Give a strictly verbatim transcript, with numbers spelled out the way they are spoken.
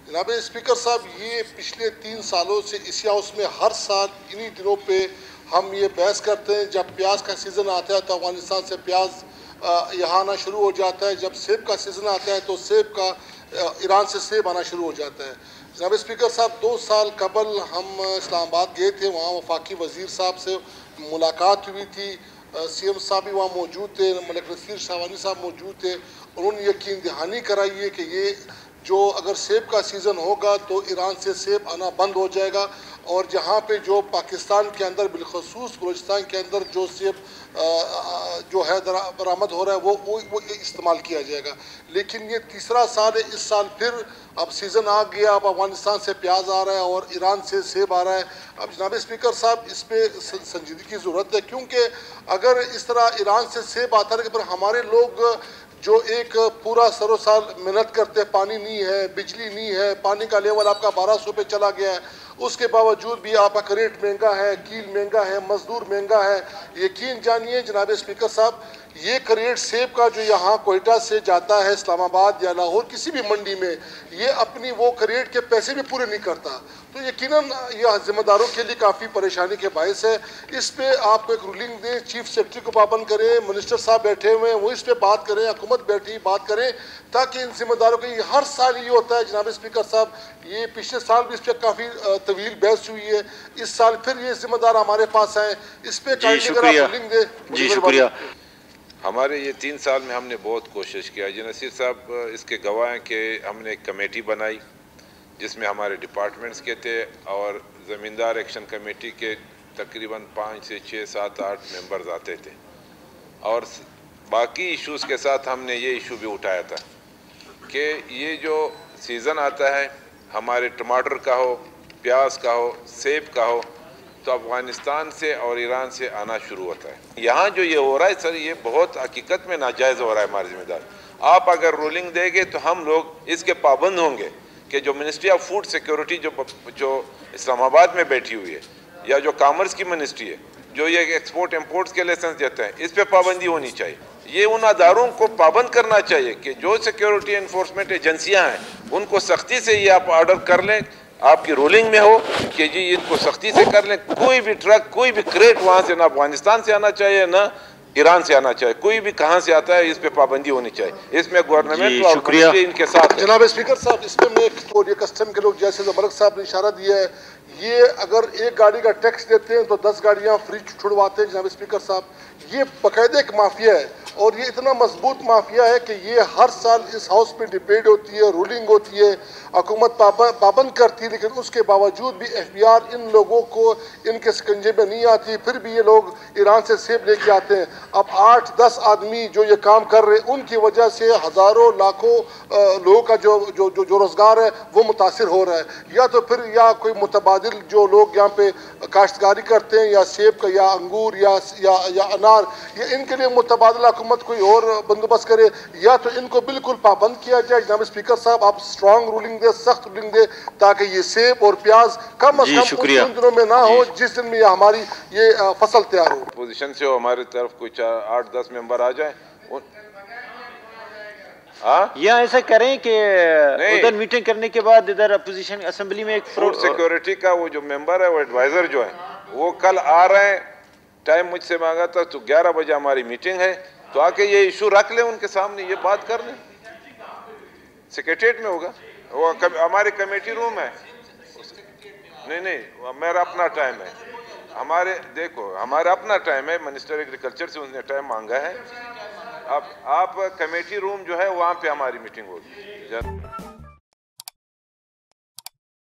जनाब स्पीकर साहब, ये पिछले तीन सालों से इसी हाउस में हर साल इन्हीं दिनों पे हम ये बहस करते हैं। जब प्याज का सीज़न आता है तो अफगानिस्तान से प्याज यहाँ आना शुरू हो जाता है। जब सेब का सीज़न आता है तो सेब का ईरान से सेब आना शुरू हो जाता है। जनाब स्पीकर साहब, दो साल कबल हम इस्लामाबाद गए थे, वहाँ वफाकी वज़ीर साहब से मुलाकात हुई थी। सी एम साहब भी वहाँ मौजूद थे, मलिक नसीर शाहवानी साहब मौजूद थे। उन्होंने यकीन दहानी कराई है कि ये जो अगर सेब का सीज़न होगा तो ईरान से सेब आना बंद हो जाएगा और जहाँ पे जो पाकिस्तान के अंदर बिलखसूस बलूचिस्तान के अंदर जो सेब जो है बरामद हो रहा है वो वो, वो इस्तेमाल किया जाएगा। लेकिन ये तीसरा साल है, इस साल फिर अब सीज़न आ गया, अब अफगानिस्तान से प्याज आ रहा है और ईरान से सेब आ रहा है। अब जनाब स्पीकर साहब, इस पर संजीदगी की ज़रूरत है, क्योंकि अगर इस तरह ईरान से सेब आता है फिर हमारे लोग जो एक पूरा सरो साल मेहनत करते हैं, पानी नहीं है, बिजली नहीं है, पानी का लेवल आपका बारह सौ पे चला गया है, उसके बावजूद भी आपका रेट महंगा है, कील महंगा है, मजदूर महंगा है। यकीन जानिए जनाब स्पीकर साहब, ये करेट सेब का जो यहाँ कोयटा से जाता है इस्लामाबाद या लाहौर किसी भी मंडी में, ये अपनी वो करेट के पैसे भी पूरे नहीं करता। तो यकीनन यह जिम्मेदारों के लिए काफ़ी परेशानी के बायस है। इस पे आप एक रूलिंग दें, चीफ सेक्रेटरी को पाबंद करें, मिनिस्टर साहब बैठे हुए हैं वो इस पे बात करें, हुकूमत बैठी बात करें, ताकि इन जिम्मेदारों की हर साल ये होता है जनाब स्पीकर साहब, ये पिछले साल भी इस पर काफ़ी तवील बहस हुई है, इस साल फिर ये जिम्मेदार हमारे पास आए, इस पे रूलिंग दे। जी शुक्रिया। हमारे ये तीन साल में हमने बहुत कोशिश किया। जी नसीर साहब इसके गवाह हैं कि हमने एक कमेटी बनाई जिसमें हमारे डिपार्टमेंट्स के थे और ज़मींदार एक्शन कमेटी के तकरीबन पाँच से छः सात आठ मेंबर्स आते थे और बाकी इश्यूज़ के साथ हमने ये इशू भी उठाया था कि ये जो सीज़न आता है हमारे टमाटर का हो, प्याज का हो, सेब का हो, तो अफ़गानिस्तान से और ईरान से आना शुरू होता है। यहाँ जो ये हो रहा है सर, ये बहुत हकीकत में नाजायज़ हो रहा है। हमारे ज़िम्मेदार आप अगर रूलिंग देंगे तो हम लोग इसके पाबंद होंगे कि जो मिनिस्ट्री ऑफ फूड सिक्योरिटी जो जो इस्लामाबाद में बैठी हुई है या जो कॉमर्स की मिनिस्ट्री है जो ये एक्सपोर्ट इम्पोर्ट्स के लाइसेंस देते हैं, इस पर पाबंदी होनी चाहिए। ये उन अदारों को पाबंद करना चाहिए कि जो सिक्योरिटी इन्फोर्समेंट एजेंसियाँ हैं उनको सख्ती से ये आप ऑर्डर कर लें, आपकी रूलिंग में हो कि जी इनको सख्ती से कर लें। कोई भी ट्रक, कोई भी क्रेट वहाँ से ना अफगानिस्तान से आना चाहिए ना ईरान से आना चाहिए, कोई भी कहाँ से आता है इस पे पाबंदी होनी चाहिए। इसमें गवर्नमेंट और मिनिस्ट्री इनके साथ। जनाब स्पीकर साहब, इसमें मैं तो ये कस्टम के लोग जैसे मलिक साहब ने इशारा दिया है, ये अगर एक गाड़ी का टैक्स देते हैं तो दस गाड़ियाँ फ्री छुड़वाते हैं। जनाब स्पीकर साहब, ये बाकायदा एक माफिया है और ये इतना मजबूत माफिया है कि ये हर साल इस हाउस में डिबेट होती है, रूलिंग होती है, हुकूमत पाबंद करती है, लेकिन उसके बावजूद भी एफ बी आर इन लोगों को इनके शिकंजे में नहीं आती, फिर भी ये लोग ईरान से सेब लेके आते हैं। अब आठ दस आदमी जो ये काम कर रहे हैं उनकी वजह से हज़ारों लाखों लोगों का जो जो जो, जो रोज़गार है वो मुतासिर हो रहा है। या तो फिर या कोई मुतबादिल जो लोग यहाँ पे काश्तकारी करते हैं या सेब का या अंगूर या या, या अनार, ये इनके लिए मुतबादला हुकूमत कोई और बंदोबस्त करे या तो इनको बिल्कुल पाबंद किया जाए। जनाब स्पीकर साहब, आप स्ट्रॉन्ग रूलिंग दे, सख्त रूलिंग दे, ताकि ये सेब और प्याज कम अज कम उन दिनों में ना हो जिस दिन में हमारी ये फसल तैयार हो। पोजीशन से हो हमारी तरफ कुछ आठ दस मेंबर आ जाए या ऐसा करें कि उधर मीटिंग करने के बाद इधर अपोजिशन असेंबली में एक फूड सिक्योरिटी का वो जो मेंबर है वो एडवाइजर जो है वो कल आ रहे हैं। टाइम मुझसे मांगा था तो ग्यारह बजे हमारी मीटिंग है, तो आके ये इशू रख लें उनके सामने, ये बात कर लें। सेक्रेटरीट में होगा, वो हमारे कमेटी रूम है। नहीं नहीं मेरा अपना टाइम है, हमारे देखो हमारा अपना टाइम है, मिनिस्टर एग्रीकल्चर से उसने टाइम मांगा है। अब आप कमेटी रूम जो है वहाँ पे हमारी मीटिंग होगी।